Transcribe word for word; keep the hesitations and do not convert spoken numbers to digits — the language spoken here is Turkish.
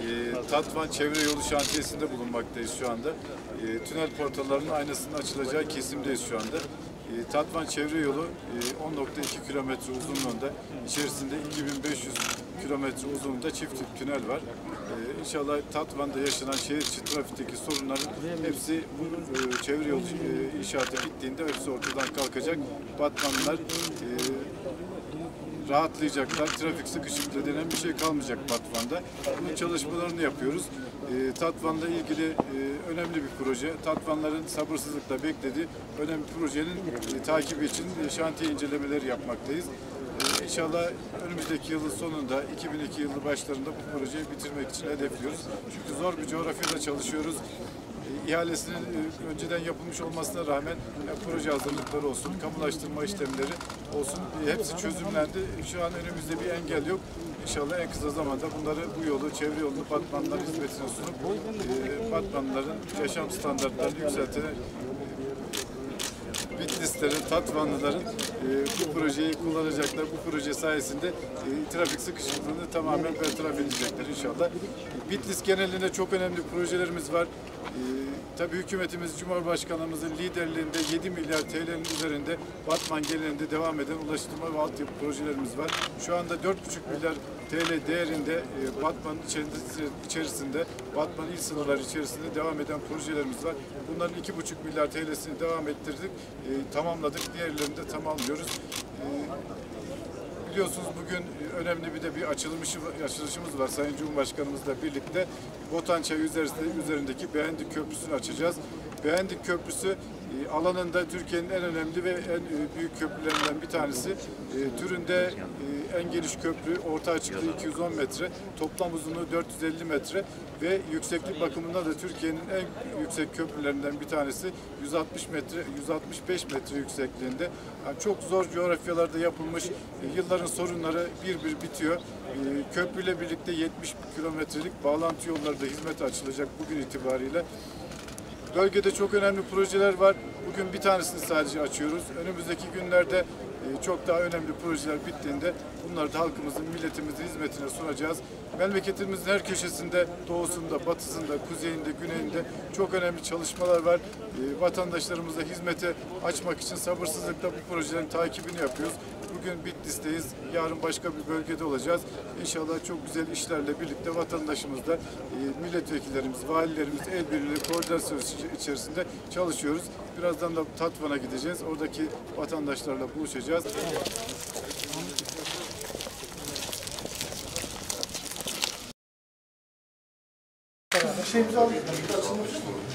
E, Tatvan Çevre Yolu Şantiyesi'nde bulunmaktayız şu anda. E, tünel portallarının aynasının açılacağı kesimdeyiz şu anda. E, Tatvan Çevre Yolu e, on nokta iki kilometre uzunluğunda, içerisinde iki bin beş yüz kilometre uzunluğunda çift tip tünel var. E, İnşallah Tatvan'da yaşanan şehir içi trafikteki sorunların hepsi bu e, çevre yolu e, inşaatı bittiğinde hepsi ortadan kalkacak. Batmanlılar e, rahatlayacaklar. Trafik sıkışıklığı denen bir şey kalmayacak Tatvan'da. Bunun çalışmalarını yapıyoruz. E, Tatvan'la ilgili e, önemli bir proje. Tatvanların sabırsızlıkla beklediği önemli projenin e, takibi için e, şantiye incelemeleri yapmaktayız. E, İnşallah önümüzdeki yılın sonunda, iki bin iki yılı başlarında bu projeyi bitirmek için hedefliyoruz. Çünkü zor bir coğrafyada çalışıyoruz. İhalesinin önceden yapılmış olmasına rağmen proje hazırlıkları olsun, kamulaştırma işlemleri olsun hepsi çözümlendi. Şu an önümüzde bir engel yok. İnşallah en kısa zamanda bunları, bu yolu, çevre yolunu Batmanlılar hizmetine sunup e, Batmanlıların yaşam standartlarını yükselterek Bitlislerin, Tatvanlıların e, bu projeyi kullanacaklar. Bu proje sayesinde e, trafik sıkışıklığını tamamen bertaraf edecekler inşallah. Bitlis genelinde çok önemli projelerimiz var. E, tabii hükümetimiz, Cumhurbaşkanımızın liderliğinde yedi milyar T L'nin üzerinde Batman genelinde devam eden ulaştırma ve altyapı projelerimiz var. Şu anda dört buçuk milyar T L değerinde e, Batman içerisinde, Batman il sınırları içerisinde devam eden projelerimiz var. Bunların iki buçuk milyar T L'sini devam ettirdik, e, tamamladık. Diğerlerini de tamamlıyoruz. E, Biliyorsunuz bugün önemli bir de bir açılmış, açılışımız var Sayın Cumhurbaşkanımızla birlikte. Botançay üzerindeki Beğendik Köprüsü'nü açacağız. Beğendik Köprüsü alanında Türkiye'nin en önemli ve en büyük köprülerinden bir tanesi. Türünde en geniş köprü, orta açıklığı iki yüz on metre, toplam uzunluğu dört yüz elli metre ve yükseklik bakımından da Türkiye'nin en yüksek köprülerinden bir tanesi. yüz altmış metre, yüz altmış beş metre yüksekliğinde. Yani çok zor coğrafyalarda yapılmış, yılların sorunları bir bir bitiyor. Köprüyle birlikte yetmiş kilometrelik bağlantı yolları da hizmete açılacak bugün itibariyle. Bölgede çok önemli projeler var. Bugün bir tanesini sadece açıyoruz. Önümüzdeki günlerde çok daha önemli projeler bittiğinde bunları da halkımızın, milletimizin hizmetine sunacağız. Memleketimizin her köşesinde, doğusunda, batısında, kuzeyinde, güneyinde çok önemli çalışmalar var. Vatandaşlarımıza hizmete açmak için sabırsızlıkla bu projelerin takibini yapıyoruz. Bugün Bitlis'teyiz, yarın başka bir bölgede olacağız. İnşallah çok güzel işlerle birlikte vatandaşımızla, milletvekillerimiz, valilerimiz el birliğiyle koordinasyon içerisinde çalışıyoruz. Birazdan da Tatvan'a gideceğiz. Oradaki vatandaşlarla buluşacağız. Şeyimizi aldık.